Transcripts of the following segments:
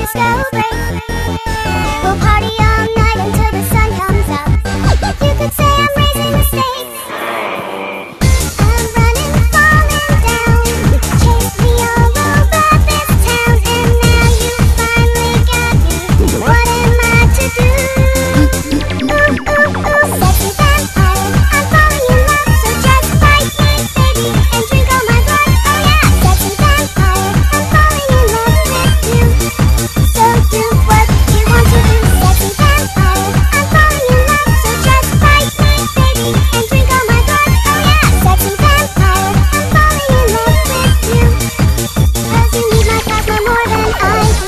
disco break. We'll party all night until the sun comes up. You could say I'm raising the stakes. I'm running, falling down. Chase me all over this town, and now you finally got me. What am I to do? Ooh, ooh, ooh, sexy vampire, I'm falling in love, so just bite me, baby, and drink all my blood. Oh yeah, sexy vampire, I'm falling in love with you. So do what you want to do, sexy vampire, I'm falling in love, so just bite me, baby, and drink all my blood. Oh yeah, sexy vampire, I'm falling in love with you. 'Cause you need my plasma more than I do.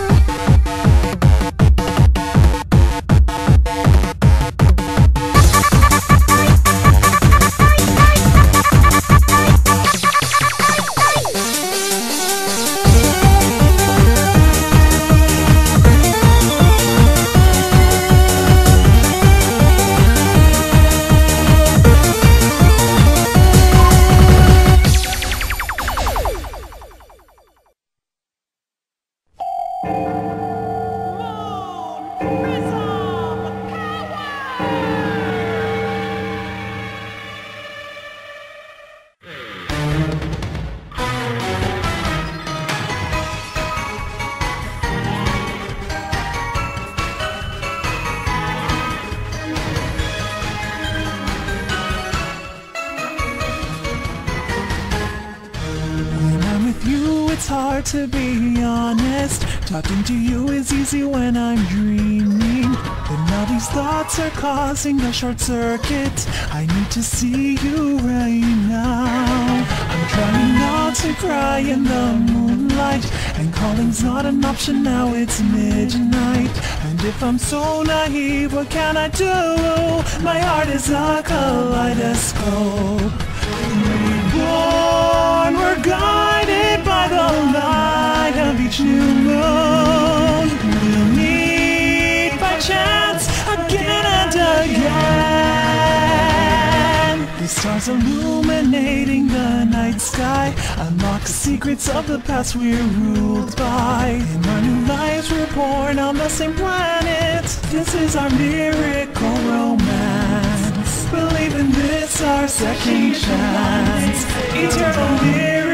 It's hard to be honest. Talking to you is easy when I'm dreaming, but now these thoughts are causing a short circuit. I need to see you right now. I'm trying not to cry in the moonlight, and calling's not an option now, it's midnight. And if I'm so naive, what can I do? My heart is a kaleidoscope. Reborn, we're guided by the light of each new moon. We'll meet by chance again and again. The stars illuminating the night sky unlock secrets of the past we're ruled by. In our new lives we're born on the same planet. This is our miracle romance. Believe in this, our second chance. Eternal miracle.